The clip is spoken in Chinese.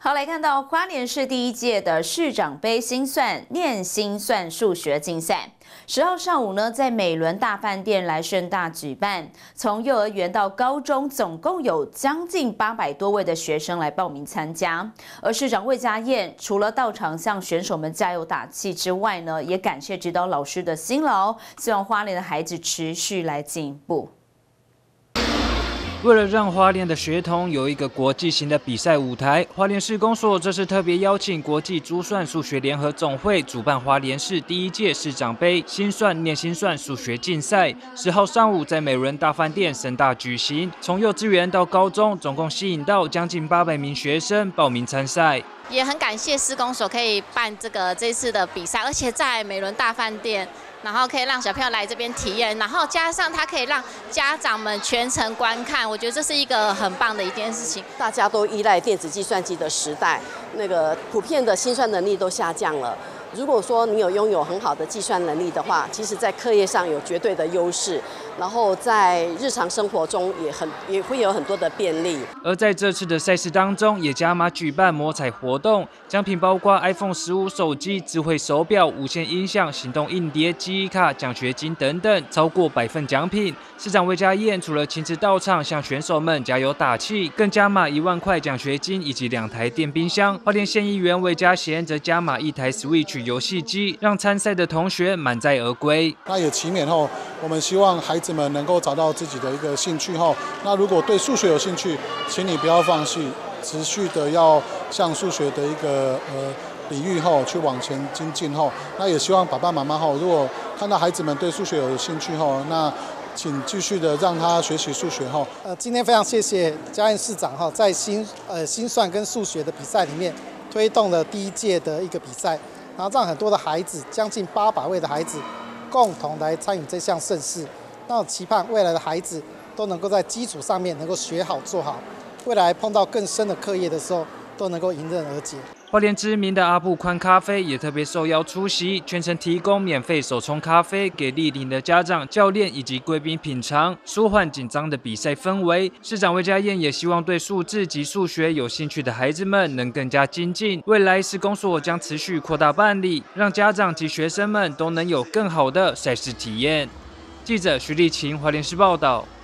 好，来看到花莲市第1届的市长杯心算念心算数学竞赛，10号上午呢，在美伦大饭店来盛大举办。从幼儿园到高中，总共有将近800多位的学生来报名参加。而市长魏家燕除了到场向选手们加油打气之外呢，也感谢指导老师的辛劳，希望花莲的孩子持续来进步。 为了让花莲的学童有一个国际型的比赛舞台，花莲市公所这次特别邀请国际珠算数学联合总会主办花莲市第1届市长杯心算念心算数学竞赛。10号上午在美伦大饭店盛大举行，从幼稚园到高中，总共吸引到将近800名学生报名参赛。 也很感谢市公所可以办这次的比赛，而且在美伦大饭店，然后可以让小朋友来这边体验，然后加上它可以让家长们全程观看，我觉得这是一个很棒的一件事情。 大家都依赖电子计算机的时代，普遍的心算能力都下降了。如果说你拥有很好的计算能力的话，其实在课业上有绝对的优势，然后在日常生活中也会有很多的便利。 而在这次的赛事当中，也加码举办摸彩活动，奖品包括 iPhone 15手机、智慧手表、无线音响、行动硬碟、记忆卡、奖学金等等，超过100份奖品。市长魏家燕除了亲自到场向选手们加油打气，更加码1万块奖学金以及2台电冰箱。花莲县议员魏家贤则加码1台 Switch 游戏机，让参赛的同学满载而归。 那也期勉后，我们希望孩子们能够找到自己的一个兴趣后，那如果对数学有兴趣，请你不要放弃，持续的要向数学的一个领域后去往前精进后，那也希望爸爸妈妈后，如果看到孩子们对数学有兴趣后，那请继续的让他学习数学后。 今天非常谢谢嘉燕市长哈，在心算跟数学的比赛里面推动了第1届的一个比赛，然后让很多的孩子，将近800位的孩子共同来参与这项盛事。那我期盼未来的孩子都能够在基础上面能够学好做好，未来碰到更深的课业的时候，都能够迎刃而解。 花莲知名的阿布宽咖啡也特别受邀出席，全程提供免费手冲咖啡给莅临的家长、教练以及贵宾品尝，舒缓紧张的比赛氛围。市长魏家燕也希望对数字及数学有兴趣的孩子们能更加精进。未来市公所将持续扩大办理，让家长及学生们都能有更好的赛事体验。记者徐立晴，花莲市报道。